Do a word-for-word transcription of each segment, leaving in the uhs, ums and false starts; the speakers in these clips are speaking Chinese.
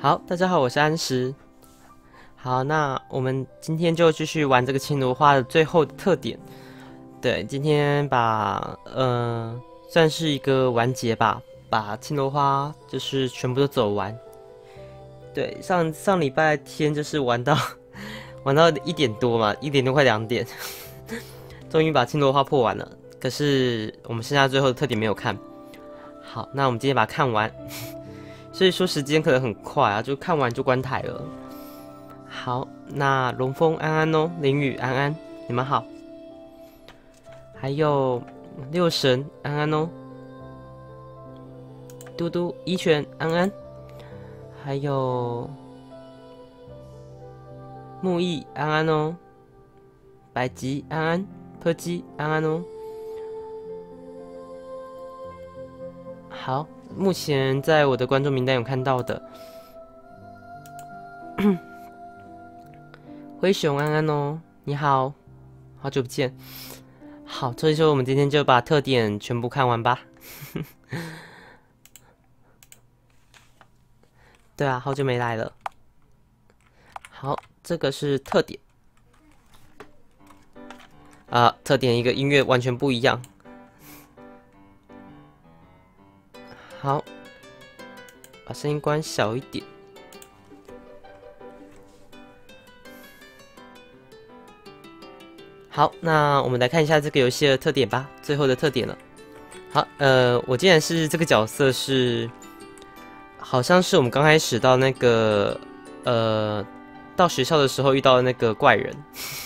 好，大家好，我是安石。好，那我们今天就继续玩这个青罗花的最后的特点。对，今天把呃算是一个完结吧，把青罗花就是全部都走完。对，上上礼拜天就是玩到玩到一点多嘛，一点多快两点，终于把青罗花破完了。可是我们剩下最后的特点没有看。好，那我们今天把它看完。所以说时间可能很快啊，就看完就关台了。好，那龙峰安安哦，林雨安安，你们好。还有六神安安哦，嘟嘟一拳安安，还有木易安安哦，百吉安安，柯基安安哦。好。目前在我的观众名单有看到的，灰熊安安哦，你好，好久不见。好，所以说我们今天就把特点全部看完吧。对啊，好久没来了。好，这个是特点。啊，特点一个音乐完全不一样。好，把声音关小一点。好，那我们来看一下这个游戏的特点吧，最后的特点了。好，呃，我既然是这个角色是，好像是我们刚开始到那个，呃，到学校的时候遇到的那个怪人。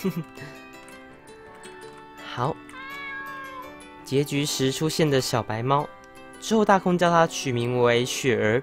好，结局时出现的小白猫。之后大空叫它取名为雪儿。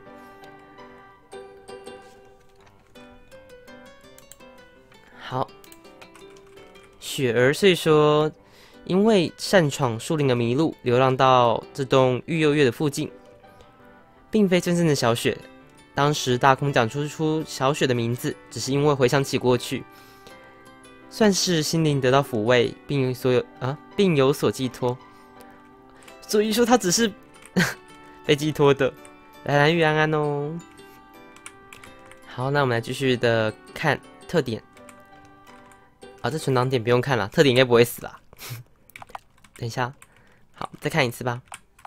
好，雪儿，所以说因为擅闯树林的迷路，流浪到这栋育幼院的附近，并非真正的小雪。当时大空讲出出小雪的名字，只是因为回想起过去，算是心灵得到抚慰，并所有啊，并有所寄托。所以说他只是。被寄托的，来来玉安安哦。好，那我们来继续的看特点。啊，这存档点不用看了，特点应该不会死啦。等一下，好，再看一次吧。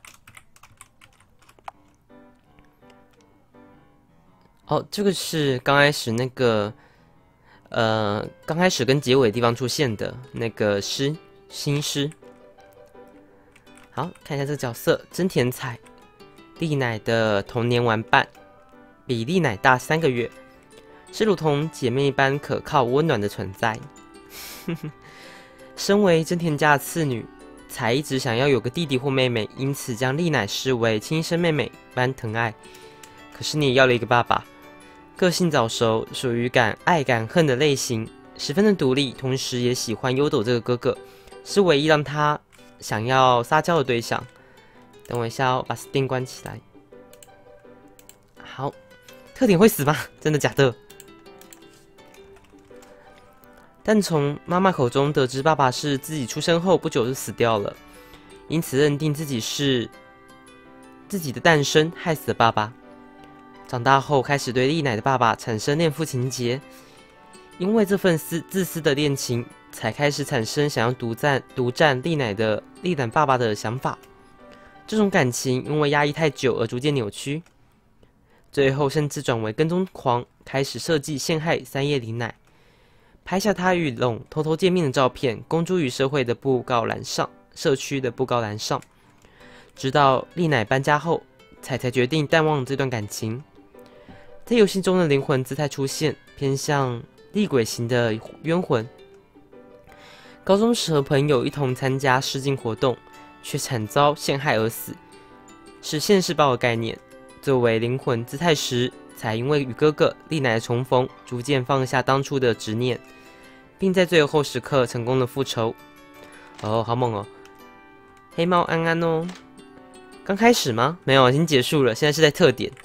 哦，这个是刚开始那个，呃，刚开始跟结尾的地方出现的那个诗新诗。好，看一下这个角色，真甜彩。丽乃的童年玩伴，比丽乃大三个月，是如同姐妹般可靠温暖的存在。身为真田家的次女，才一直想要有个弟弟或妹妹，因此将丽乃视为亲生妹妹般疼爱。可是你也要了一个爸爸，个性早熟，属于敢爱敢恨的类型，十分的独立，同时也喜欢优斗这个哥哥，是唯一让他想要撒娇的对象。等我一下哦，把 Steam 关起来。好，特点会死吗？真的假的？但从妈妈口中得知，爸爸是自己出生后不久就死掉了，因此认定自己是自己的诞生害死了爸爸。长大后开始对丽乃的爸爸产生恋父情结，因为这份私自私的恋情，才开始产生想要独占独占丽乃的丽乃爸爸的想法。这种感情因为压抑太久而逐渐扭曲，最后甚至转为跟踪狂，开始设计陷害三叶里乃，拍下他与龙偷偷见面的照片，公诸于社会的布告栏上，社区的布告栏上。直到丽乃搬家后，才才决定淡忘这段感情。在游戏中的灵魂姿态出现，偏向厉鬼型的冤魂。高中时和朋友一同参加试镜活动，却惨遭陷害而死，是现世报的概念。作为灵魂姿态时，才因为与哥哥丽乃的重逢，逐渐放下当初的执念，并在最后时刻成功的复仇。哦，好猛哦！黑猫安安哦，刚开始吗？没有，已经结束了。现在是在特点，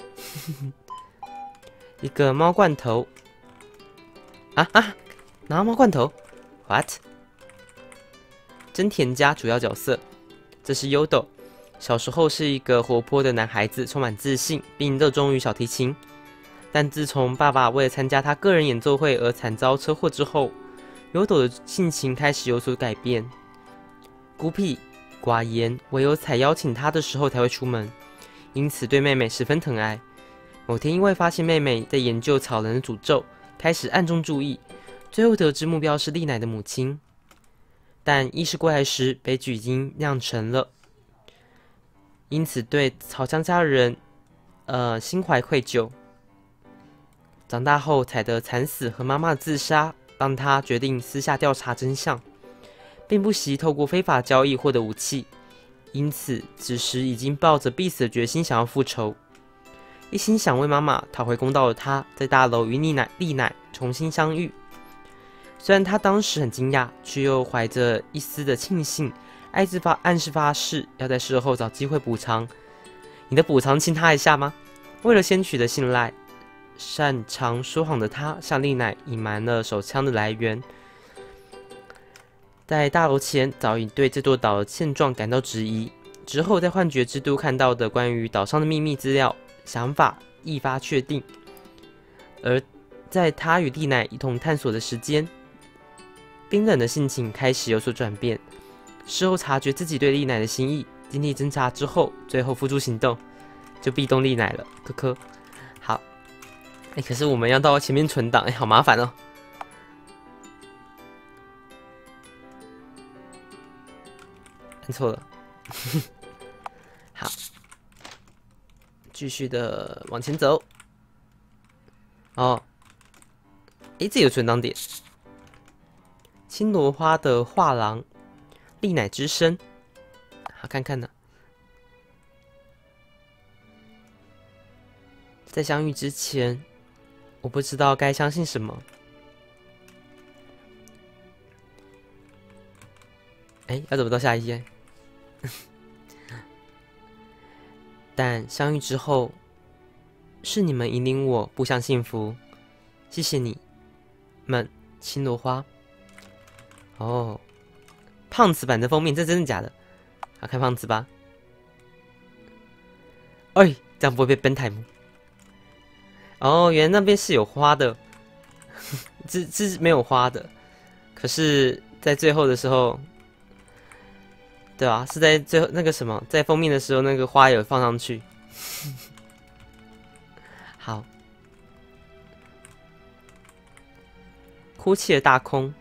一个猫罐头。啊啊！拿猫罐头 ？What？ 真田家主要角色。这是优斗，小时候是一个活泼的男孩子，充满自信，并热衷于小提琴。 但自从爸爸为了参加他个人演奏会而惨遭车祸之后，有斗的性情开始有所改变，孤僻寡言，唯有采邀请他的时候才会出门，因此对妹妹十分疼爱。某天因为发现妹妹在研究草人的诅咒，开始暗中注意，最后得知目标是丽乃的母亲。但意识过来时，悲剧已经酿成了，因此对草香家人，呃，心怀愧疚。长大后采得惨死和妈妈自杀，让他决定私下调查真相，并不惜透过非法交易获得武器，因此此时已经抱着必死的决心想要复仇。一心想为妈妈讨回公道的他，在大楼与丽乃丽乃重新相遇。虽然他当时很惊讶，却又怀着一丝的庆幸，暗自发暗示发誓要在事后找机会补偿。你的补偿亲他一下吗？为了先取得信赖，擅长说谎的他向丽乃隐瞒了手枪的来源。在大楼前早已对这座岛的现状感到质疑，之后在幻觉之都看到的关于岛上的秘密资料，想法一发确定。而在他与丽乃一同探索的时间，冰冷的性情开始有所转变。事后察觉自己对丽乃的心意，经历侦查之后，最后付诸行动，就壁咚丽乃了。科科，好。哎、欸，可是我们要到前面存档，哎、欸，好麻烦哦。按错了。好，继续的往前走。哦，哎、欸，这有存档点。青罗花的画廊，丽乃之声，好看看呢。在相遇之前，我不知道该相信什么。哎，要怎么到下一页？但相遇之后，是你们引领我步向幸福，谢谢你们，青罗花。哦，胖子版的封面，这真的假的？好看胖子吧？哎，这样不会被奔台吗？哦，原来那边是有花的，这这是没有花的。可是，在最后的时候，对吧？是在最后那个什么，在封面的时候，那个花有放上去。好，哭泣的大空。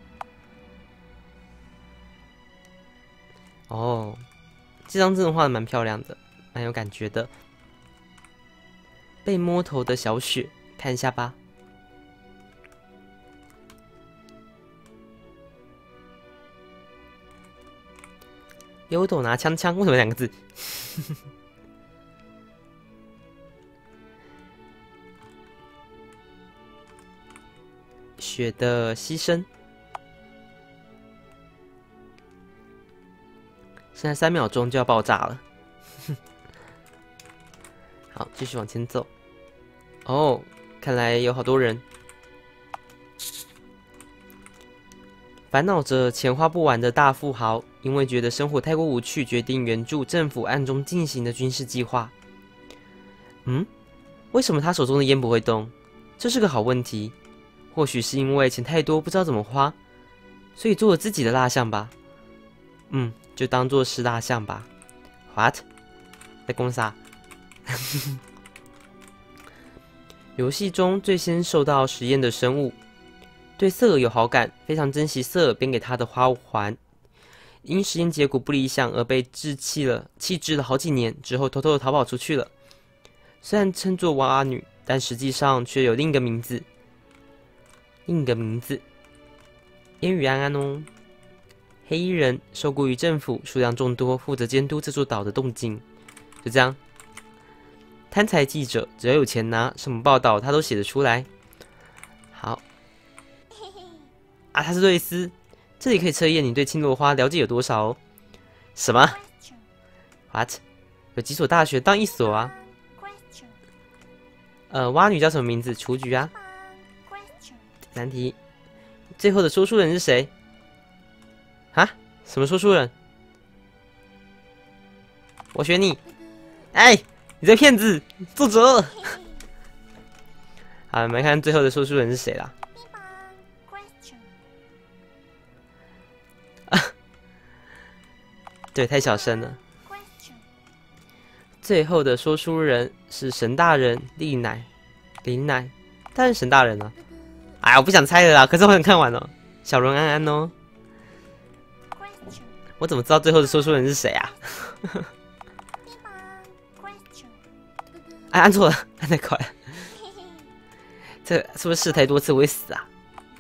哦，这张真的画的蛮漂亮的，蛮有感觉的。被摸头的小雪，看一下吧。优斗拿枪枪，为什么两个字？雪的牺牲。现在三秒钟就要爆炸了。好，继续往前走。哦，看来有好多人烦恼着钱花不完的大富豪，因为觉得生活太过无趣，决定援助政府暗中进行的军事计划。嗯，为什么他手中的烟不会动？这是个好问题。或许是因为钱太多，不知道怎么花，所以做了自己的蜡像吧。嗯，就当做是蜡像吧。What？ 在攻啥？游戏中最先受到实验的生物，对瑟尔有好感，非常珍惜瑟尔编给他的花环。因实验结果不理想而被置弃了，弃置了好几年之后，偷偷的逃跑出去了。虽然称作娃娃女，但实际上却有另一个名字。另一个名字，烟雨安安哦。黑衣人受雇于政府，数量众多，负责监督这座岛的动静。就这样，贪财记者只要有钱拿，什么报道他都写得出来。好，啊，他是瑞斯，这里可以测验你对青罗花了解有多少哦。什么 ？What？ 有几所大学当一所啊？呃，蛙女叫什么名字？雏菊啊。难题，最后的说书人是谁？啊？什么说书人？我选你！哎，你这骗子！作者！ 好，我们来看最后的说书人是谁啦？对，太小声了。最后的说书人是神大人丽乃、林乃，但是神大人呢、啊？哎，我不想猜了啦，可是我想看完了。小伦安安哦，我怎么知道最后的说书人是谁啊？哎，按错了，按太快了。这是不是试太多次我会死啊？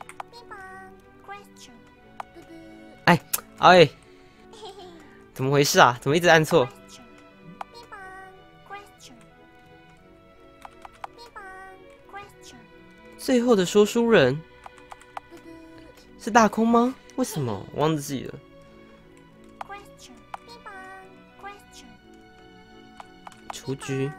哎，哎，怎么回事啊？怎么一直按错？最后的说书人是大空吗？为什么？我忘记了。雏菊。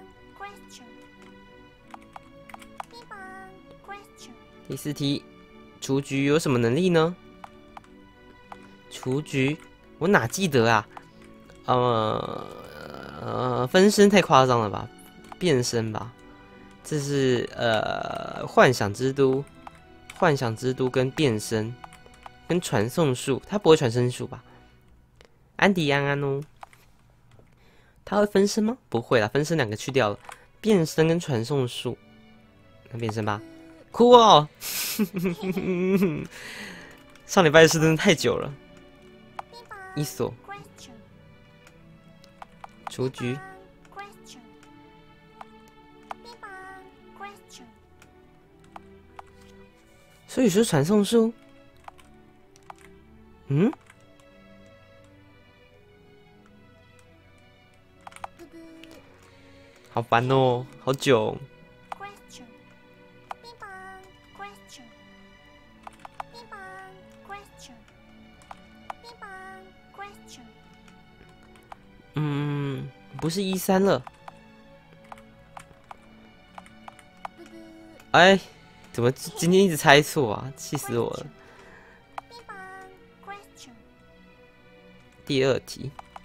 第四题，雏菊有什么能力呢？雏菊，我哪记得啊？呃呃，分身太夸张了吧？变身吧？这是呃，幻想之都，幻想之都跟变身，跟传送术，他不会传声术吧？安迪安安哦，他会分身吗？不会啦，分身两个去掉了，变身跟传送术，那变身吧。哭哦！上礼拜的事真的太久了。一所，雏菊，所以说传送术，嗯，好烦哦，好久。嗯，不是一三了。哎，怎么今天一直猜错啊？气死我了！第二题。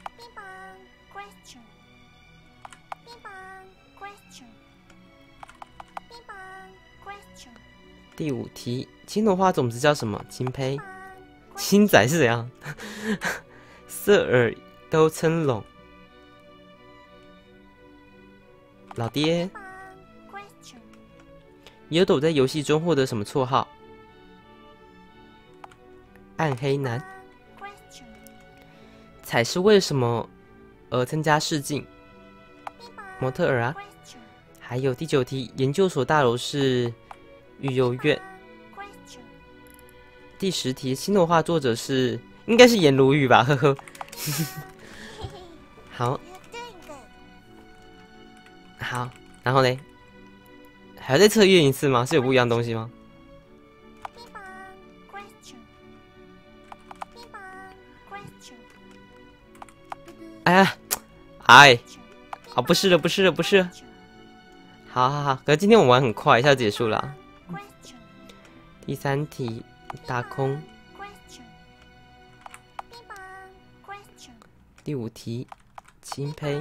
第五题，青铜花种子叫什么？青胚。青仔是怎样？色耳都称拢。老爹。野斗在游戏中获得什么绰号？暗黑男。彩是为什么而参加试镜？模特儿啊。还有第九题，研究所大楼是育幼院。第十题，新的画作者是应该是颜如玉吧？呵呵。好，好，然后嘞，还要再测验一次吗？是有不一样的东西吗？哎呀，哎，啊，不是了，不是了，不是了。好好好，可是今天我玩很快，一下就结束了。第三题，大空。第五题，钦佩。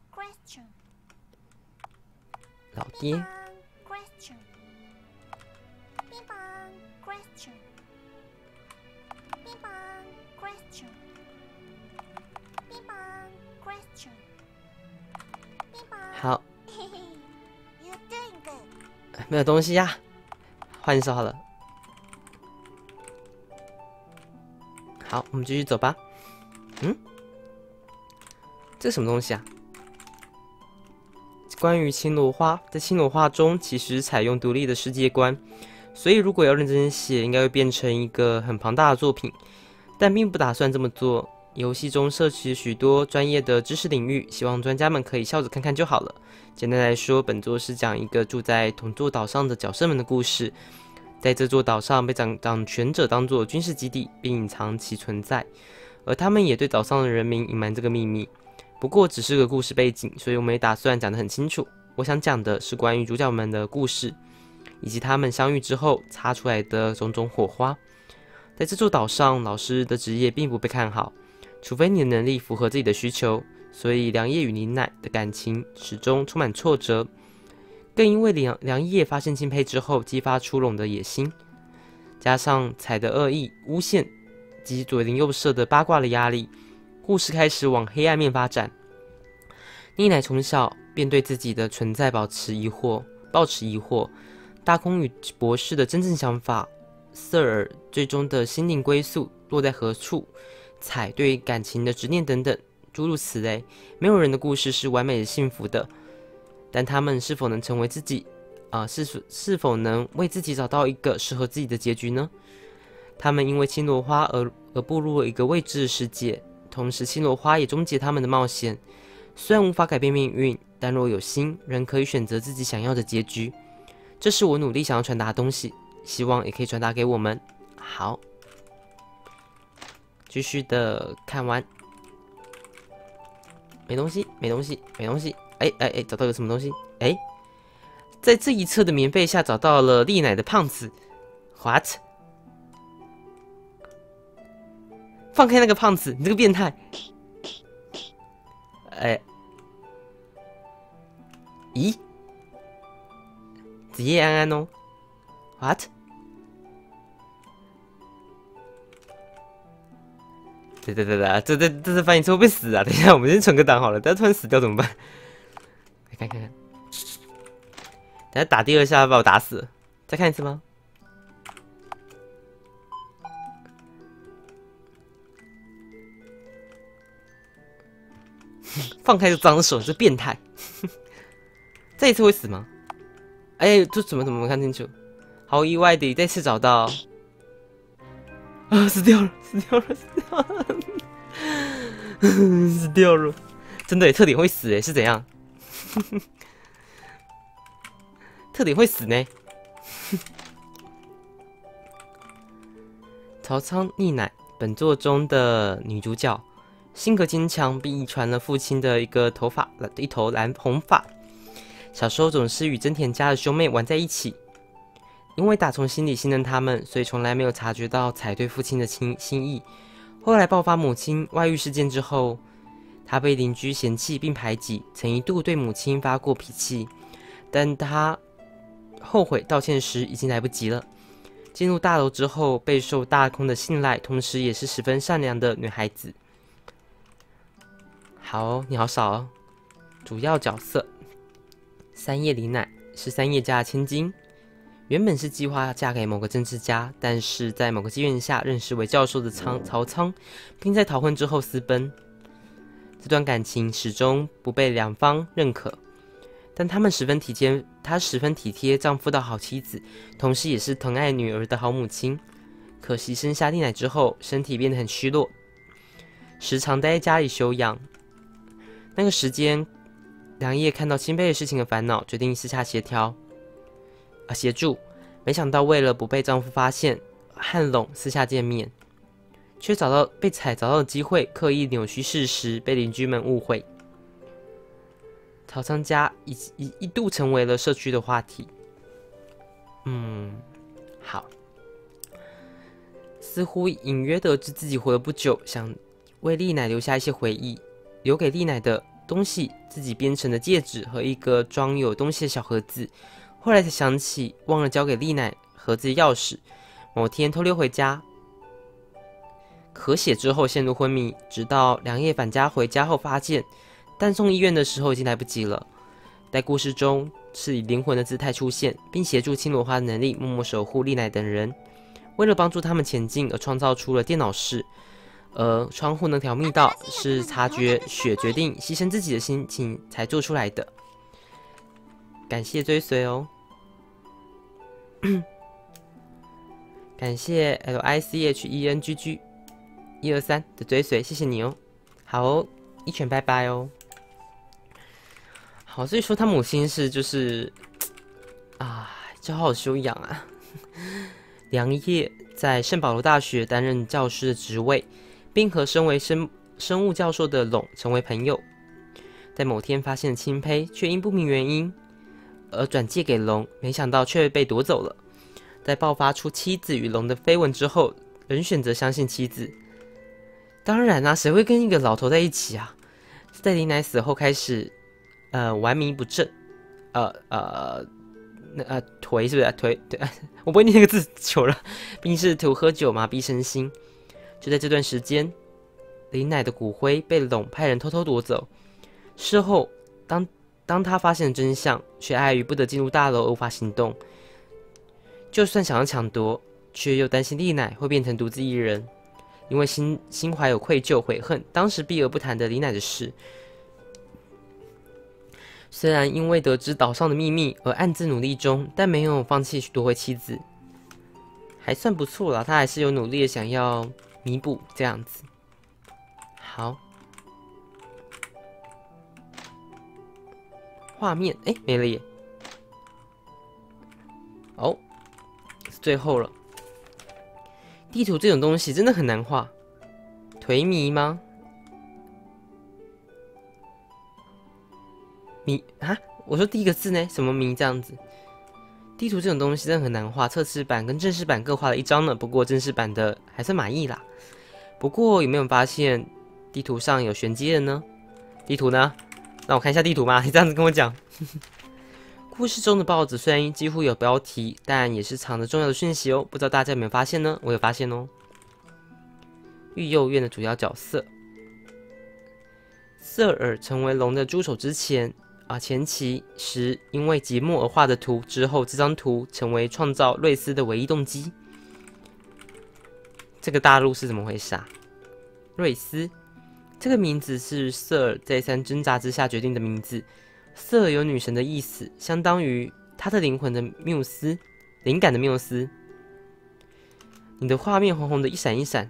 老爹。好，没有东西呀、啊，换一首好了。好，我们继续走吧。嗯，这是什么东西啊？关于青罗花，在青罗画中其实采用独立的世界观，所以如果要认真写，应该会变成一个很庞大的作品，但并不打算这么做。游戏中涉及许多专业的知识领域，希望专家们可以笑着看看就好了。简单来说，本作是讲一个住在同座岛上的角色们的故事。在这座岛上被掌掌权者当作军事基地，并隐藏其存在，而他们也对岛上的人民隐瞒这个秘密。不过只是个故事背景，所以我们也打算讲得很清楚。我想讲的是关于主角们的故事，以及他们相遇之后擦出来的种种火花。在这座岛上，老师的职业并不被看好，除非你的能力符合自己的需求，所以良叶与林乃的感情始终充满挫折。 更因为梁梁叶发现青胚之后，激发出龙的野心，加上彩的恶意诬陷及左邻右舍的八卦的压力，故事开始往黑暗面发展。丽乃从小便对自己的存在保持疑惑，抱持疑惑，大空与博士的真正想法，瑟尔最终的心灵归宿落在何处，彩对感情的执念等等，诸如此类。没有人的故事是完美的幸福的，但他们是否能成为自己啊、呃？是是否能为自己找到一个适合自己的结局呢？他们因为青罗花而而步入了一个未知的世界，同时青罗花也终结他们的冒险。虽然无法改变命运，但若有心，人可以选择自己想要的结局。这是我努力想要传达的东西，希望也可以传达给我们。好，继续的看完。没东西，没东西，没东西。哎哎哎，找到个什么东西？哎，在这一侧的棉被下找到了丽乃的胖子。What？ 放开那个胖子，你这个变态！哎，咦？子夜安安哦 ，what？ 对对对对，这这这次翻译错会不会死啊？等一下，我们先存个档好了，等下突然死掉怎么办？来看看看，等下打第二下把我打死了，再看一次吗？放开就脏手，这变态！这一次会死吗？哎，这怎么怎么没看清楚？毫无意外的，再次找到，啊，死掉了，死掉了，死掉了，死掉了！真的，特点会死哎，是怎样？特点会死呢？曹仓丽乃，本作中的女主角。性格坚强，并遗传了父亲的一个头发，一头蓝红发。小时候总是与真田家的兄妹玩在一起，因为打从心里信任他们，所以从来没有察觉到彩对父亲的心心意。后来爆发母亲外遇事件之后，他被邻居嫌弃并排挤，曾一度对母亲发过脾气，但他后悔道歉时已经来不及了。进入大楼之后，备受大空的信赖，同时也是十分善良的女孩子。好哦，你好少哦。主要角色三叶里乃是三叶家的千金，原本是计划嫁给某个政治家，但是在某个机缘下认识为教授的仓曹仓，并在逃婚之后私奔。这段感情始终不被两方认可，但他们十分体贴，她十分体贴丈夫的好妻子，同时也是疼爱女儿的好母亲。可惜生下丽乃之后，身体变得很虚弱，时常待在家里休养。那个时间，良叶看到钦佩的事情的烦恼，决定私下协调，啊协助。没想到为了不被丈夫发现，和龙私下见面，却找到被彩找到的机会，刻意扭曲事实，被邻居们误会。曹仓家一一一度成为了社区的话题。嗯，好。似乎隐约得知自己活了不久，想为丽乃留下一些回忆。留给丽乃的东西，自己编成的戒指和一个装有东西的小盒子。后来才想起忘了交给丽乃盒子的钥匙。某天偷溜回家，咳血之后陷入昏迷，直到良叶返家回家后发现，但送医院的时候已经来不及了。在故事中是以灵魂的姿态出现，并协助青罗花的能力，默默守护丽乃等人。为了帮助他们前进而创造出了电脑室。而窗户那条密道是察觉雪决定牺牲自己的心情才做出来的。感谢追随哦，感谢 L I C H E N G G 一二三的追随，谢谢你哦。好哦，一拳拜拜哦。好，所以说他母亲是就是啊，就好好休养啊。良叶在圣保罗大学担任教师的职位。并和身为生生物教授的龙成为朋友，在某天发现钦佩，却因不明原因而转借给龙，没想到却被夺走了。在爆发出妻子与龙的绯闻之后，仍选择相信妻子。当然啊，谁会跟一个老头在一起啊？在林乃死后开始，呃，玩迷不正， 呃呃那呃颓是不是？颓对，我不会念那个字久了，毕竟是图喝酒麻痹身心。就在这段时间，林乃的骨灰被龙派人偷偷夺走。事后，当当他发现了真相，却碍于不得进入大楼而无法行动。就算想要抢夺，却又担心丽乃会变成独自一人，因为心心怀有愧疚悔恨，当时避而不谈的李乃的事。虽然因为得知岛上的秘密而暗自努力中，但没有放弃去夺回妻子，还算不错啦。他还是有努力的想要弥补这样子。好，画面哎没了耶。哦，最后了。地图这种东西真的很难画，颓靡吗？迷啊！我说第一个字呢，什么迷这样子？地图这种东西真的很难画，测试版跟正式版各画了一张呢。不过正式版的还算满意啦。不过有没有发现地图上有玄机的呢？地图呢？让我看一下地图嘛。你这样子跟我讲。故事中的报纸虽然几乎有标题，但也是藏着重要的讯息哦。不知道大家有没有发现呢？我有发现哦。育幼院的主要角色，瑟尔成为龙的助手之前。啊，前期时因为节目而画的图，之后这张图成为创造瑞斯的唯一动机。这个大陆是怎么回事啊？瑞斯这个名字是瑟尔再三挣扎之下决定的名字。瑟尔有女神的意思，相当于她的灵魂的缪斯，灵感的缪斯。你的画面红红的，一闪一闪。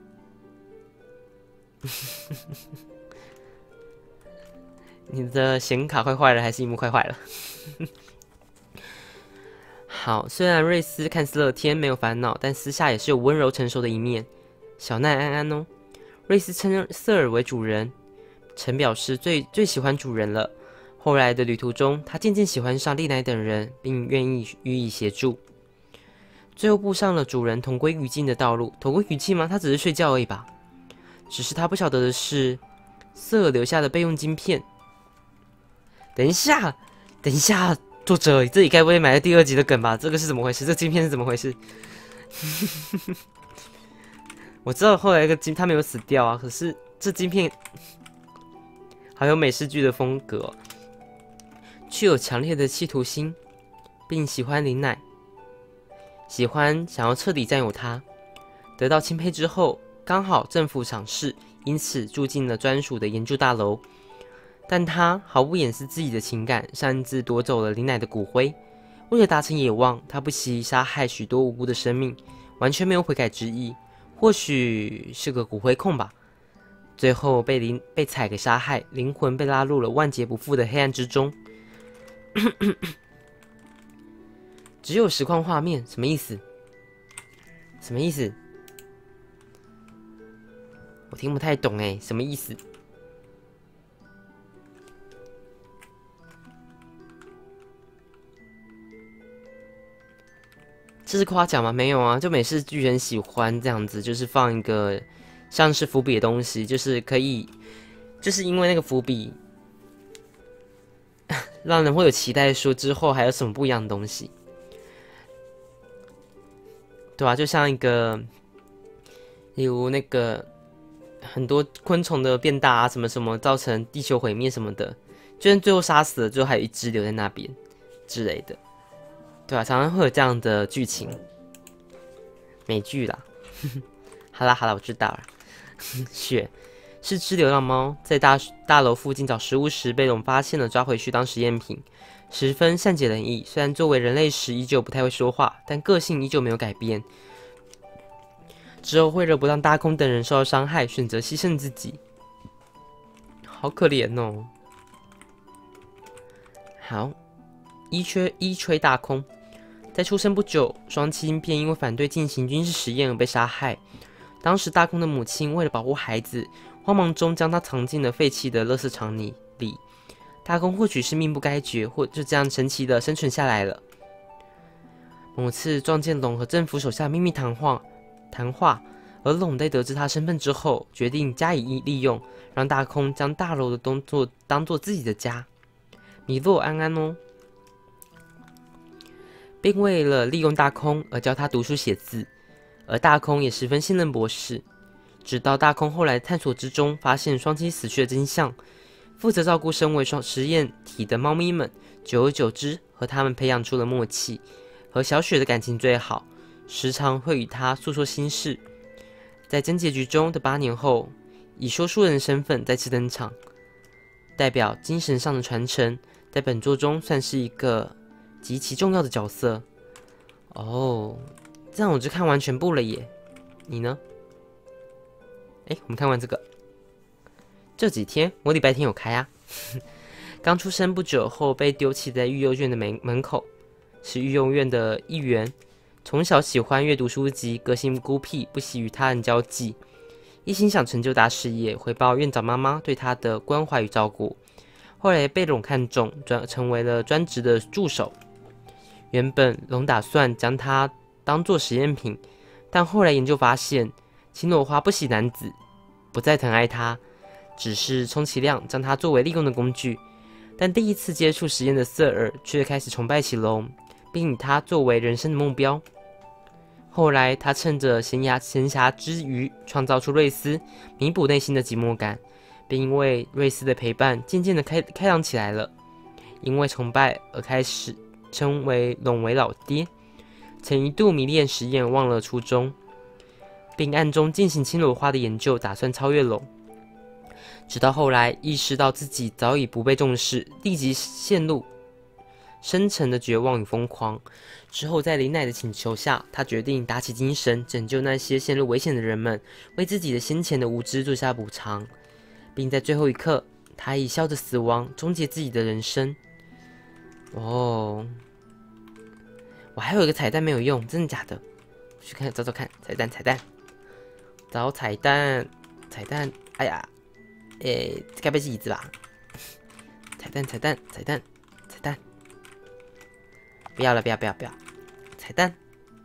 你的显卡快坏了，还是屏幕快坏了？好，虽然瑞斯看似乐天没有烦恼，但私下也是有温柔成熟的一面，小奈安安哦。瑞斯称瑟尔为主人，曾表示最最喜欢主人了。后来的旅途中，他渐渐喜欢上丽乃等人，并愿意予以协助，最后步上了主人同归于尽的道路。同归于尽吗？他只是睡觉而已吧。只是他不晓得的是，瑟尔留下的备用晶片。等一下，等一下，作者，这里该不会埋了第二集的梗吧？这个是怎么回事？这晶片是怎么回事？我知道后来一个晶他没有死掉啊，可是这晶片好有美式剧的风格哦，具有强烈的企图心，并喜欢林乃，喜欢想要彻底占有他。得到钦佩之后，刚好政府赏识，因此住进了专属的研究大楼。但他毫不掩饰自己的情感，擅自夺走了林乃的骨灰。为了达成野望，他不惜杀害许多无辜的生命，完全没有悔改之意。或许是个骨灰控吧。最后被林被踩给杀害，灵魂被拉入了万劫不复的黑暗之中。只有实况画面，什么意思？什么意思？我听不太懂哎，什么意思？这是夸奖吗？没有啊，就美式剧很喜欢这样子，就是放一个像是伏笔的东西，就是可以，就是因为那个伏笔，让人会有期待，说之后还有什么不一样的东西，对吧、啊？就像一个，例如那个很多昆虫的变大啊，什么什么造成地球毁灭什么的，就算最后杀死了，最后还有一只留在那边之类的。对啊，常常会有这样的剧情，美剧啦。好啦好啦，我知道了。雪是只流浪猫，在大大楼附近找食物时被龙发现了，抓回去当实验品，十分善解人意。虽然作为人类时依旧不太会说话，但个性依旧没有改变。之后为了不让大空等人受到伤害，选择牺牲自己，好可怜哦。好。一吹一吹大空，在出生不久，双亲便因为反对进行军事实验而被杀害。当时大空的母亲为了保护孩子，慌忙中将他藏进了废弃的垃圾场里。大空或许是命不该绝，或就这样神奇的生存下来了。某次撞见龙和政府手下秘密谈话，谈话，而龙在得知他身份之后，决定加以利用，让大空将大楼的东作当做自己的家。米洛安安哦。 并为了利用大空而教他读书写字，而大空也十分信任博士。直到大空后来探索之中发现双栖死去的真相，负责照顾身为双实验体的猫咪们，久而久之和他们培养出了默契，和小雪的感情最好，时常会与她诉说心事。在真结局中的八年后，以说书人身份再次登场，代表精神上的传承，在本作中算是一个极其重要的角色。哦，这样我就看完全部了耶。你呢？哎，我们看完这个。这几天我礼拜天有开啊。刚出生不久后被丢弃在育幼院的门门口，是育幼院的一员。从小喜欢阅读书籍，个性孤僻，不喜与他人交际，一心想成就大事业，回报院长妈妈对他的关怀与照顾。后来被龙看中，转成为了专职的助手。原本龙打算将他当作实验品，但后来研究发现，青罗花不喜男子，不再疼爱他，只是充其量将他作为利用的工具。但第一次接触实验的瑟尔却开始崇拜起龙，并以他作为人生的目标。后来他趁着闲暇闲暇之余，创造出瑞斯，弥补内心的寂寞感，并因为瑞斯的陪伴，渐渐的开开朗起来了。因为崇拜而开始称为龙为老爹，曾一度迷恋实验，忘了初衷，并暗中进行青罗花的研究，打算超越龙。直到后来意识到自己早已不被重视，立即陷入深沉的绝望与疯狂。之后在林奶的请求下，他决定打起精神，拯救那些陷入危险的人们，为自己的先前的无知做下补偿，并在最后一刻，他以笑着死亡，终结自己的人生。哦，我还有一个彩蛋没有用，真的假的？我去看找找看，彩蛋彩蛋，找彩蛋彩蛋，哎呀，诶，该不会是椅子吧？彩蛋彩蛋彩蛋彩蛋，不要了不要不要不要，彩蛋，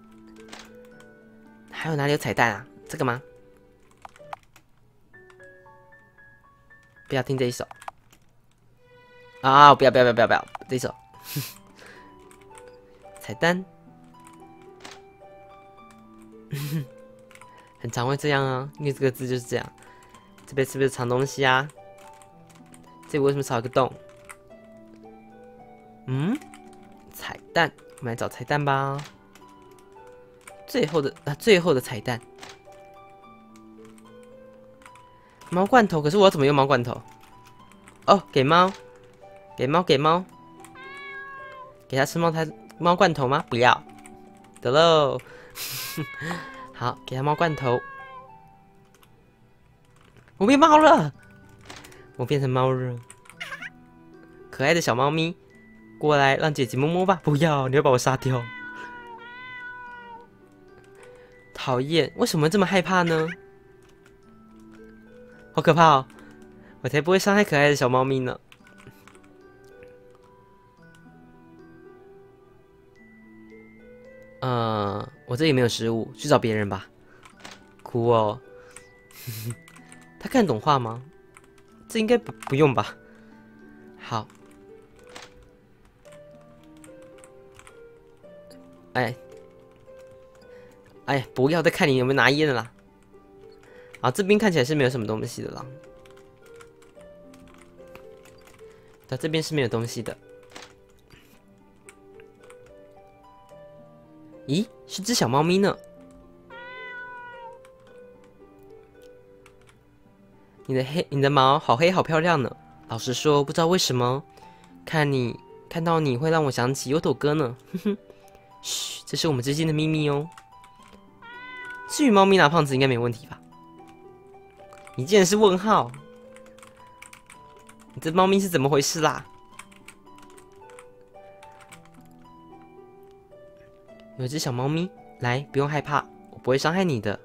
还有哪里有彩蛋啊？这个吗？不要听这一首啊！不要不要不要不要不要这一首。彩蛋，很常会这样啊，因为这个字就是这样。这边是不是藏东西啊？这里为什么少一个洞？嗯，彩蛋，我们来找彩蛋吧。最后的啊，最后的彩蛋，猫罐头。可是我要怎么用猫罐头？哦，给猫，给猫，给猫。给他吃猫胎猫罐头吗？不要，得喽。好，给他猫罐头。我变猫了，我变成猫了。可爱的小猫咪，过来让姐姐摸摸吧。不要，你要把我杀掉。讨厌，为什么这么害怕呢？好可怕哦！我才不会伤害可爱的小猫咪呢。呃，我这里没有食物，去找别人吧。哭哦。他看懂画吗？这应该不不用吧。好。哎，哎，不要再看你有没有拿烟了啦。啊，这边看起来是没有什么东西的啦。它这边是没有东西的。咦，是只小猫咪呢。你的黑，你的毛好黑，好漂亮呢。老实说，不知道为什么，看你看到你会让我想起优斗哥呢。哼哼，嘘，这是我们之间的秘密哦。至于猫咪拿胖子，应该没问题吧？你竟然是问号，你这猫咪是怎么回事啦？有只小猫咪，来，不用害怕，我不会伤害你的。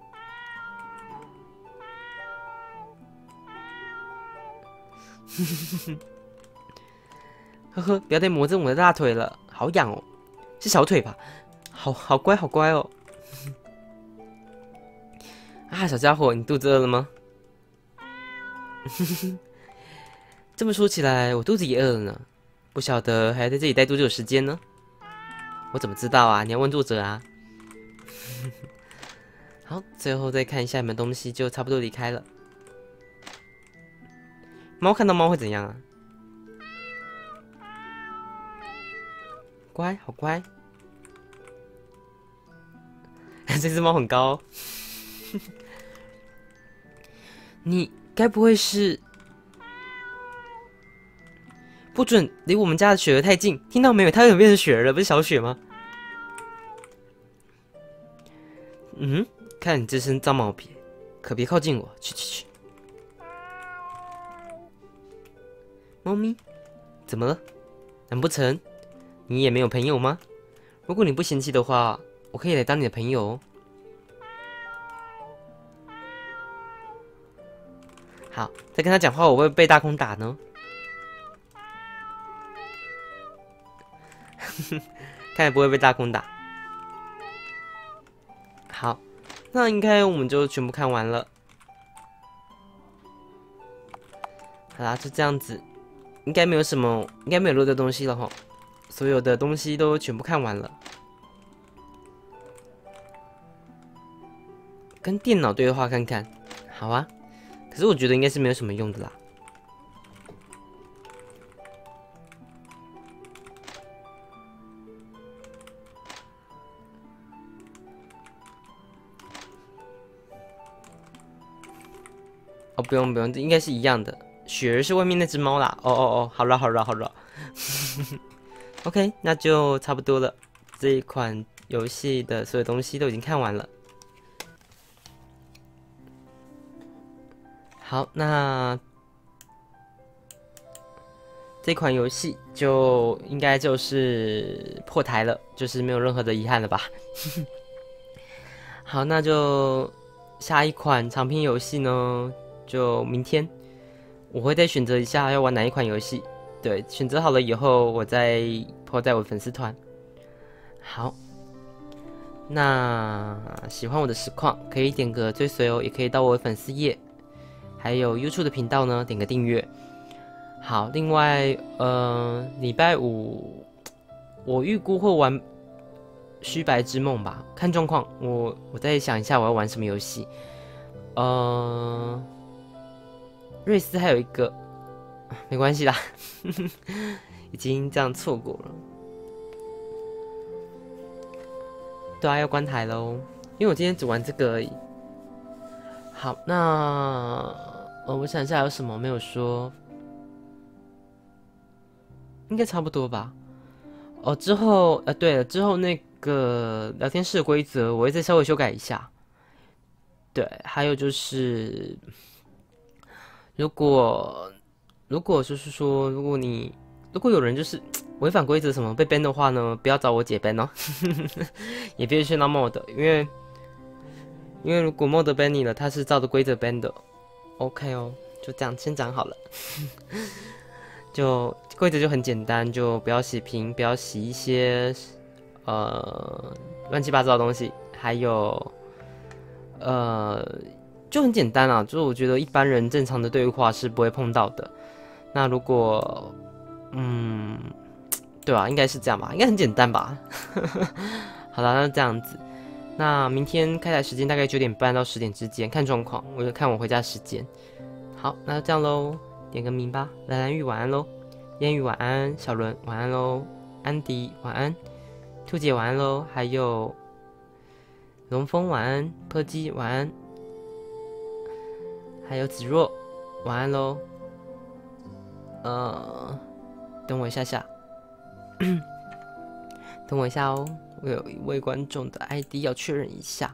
呵呵，不要再磨蹭我的大腿了，好痒哦，是小腿吧？好好乖，好乖哦。啊，小家伙，你肚子饿了吗？这么说起来，我肚子也饿了呢，不晓得还要在这里待多久时间呢？ 我怎么知道啊？你要问作者啊。好，最后再看一下有没有东西，就差不多离开了。猫看到猫会怎样啊？乖，好乖。这只猫很高哦。你该不会是？不准离我们家的雪儿太近，听到没有？它有变成雪儿了，不是小雪吗？嗯，看你这身脏毛皮，可别靠近我！去去去！猫咪，怎么了？难不成你也没有朋友吗？如果你不嫌弃的话，我可以来当你的朋友哦。好，再跟他讲话，我会不会被大空打呢？看来不会被大空打。好，那应该我们就全部看完了。好啦，就这样子，应该没有什么，应该没有漏的东西了吼。所有的东西都全部看完了。跟电脑对话看看，好啊。可是我觉得应该是没有什么用的啦。哦，不用不用，这应该是一样的。雪儿是外面那只猫啦。哦哦哦，好了好了好了。OK， 那就差不多了。这一款游戏的所有东西都已经看完了。好，那这款游戏就应该就是破台了，就是没有任何的遗憾了吧？好，那就下一款长篇游戏呢，就明天我会再选择一下要玩哪一款游戏。对，选择好了以后，我再po在我粉丝团。好，那喜欢我的实况可以点个追随哦，也可以到我的粉丝页。还有 YouTube 的频道呢，点个订阅。好，另外，呃，礼拜五我预估会玩《虚白之梦》吧，看状况。我我再想一下我要玩什么游戏。呃，瑞斯还有一个，没关系啦，已经这样错过了。对啊，要关台喽，因为我今天只玩这个而已。好，那呃，我想一下有什么没有说，应该差不多吧。哦，之后呃，对了，之后那个聊天室的规则我会再稍微修改一下。对，还有就是，如果如果就是说，如果你如果有人就是违反规则什么被 ban 的话呢，不要找我解 ban 哦，也别去闹 mod， 因为。因为如果 mod ban 你了，他是照着规则 ban 的 ，OK 哦，就这样先讲好了。就规则就很简单，就不要洗屏，不要洗一些呃乱七八糟的东西，还有呃就很简单啊，就是我觉得一般人正常的对话是不会碰到的。那如果嗯，对吧？应该是这样吧，应该很简单吧。好了，那这样子。那明天开台时间大概九点半到十点之间，看状况，我就看我回家时间。好，那就这样喽，点个名吧。蓝蓝玉晚安喽，烟雨晚安，小伦晚安喽，安迪晚安，兔姐晚安喽，还有龙峰晚安，柯基晚安，还有子若晚安喽。呃，等我一下下，等我一下哦。我有一位观众的 I D 要确认一下，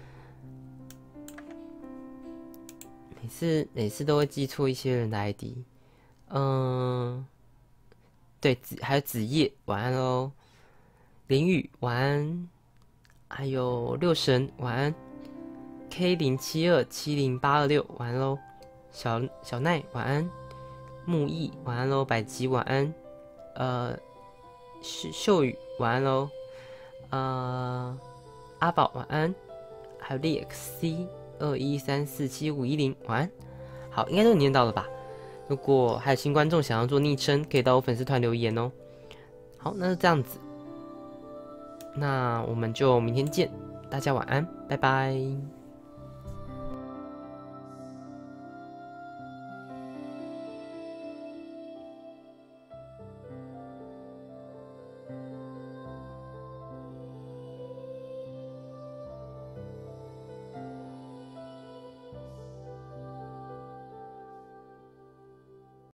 每次每次都会记错一些人的 I D。嗯，对，子还有子夜晚安喽，林雨晚安，还有六神晚安 ，K 零七二七零八二六晚安喽，小小奈晚安，木易晚安喽，百吉晚安，呃，秀秀宇晚安喽。呃，阿宝晚安，还有 D X C 二一三四七五一零晚安。好，应该都念到了吧？如果还有新观众想要做昵称，可以到我粉丝团留言哦。好，那就这样子。 那我们就明天见，大家晚安，拜拜。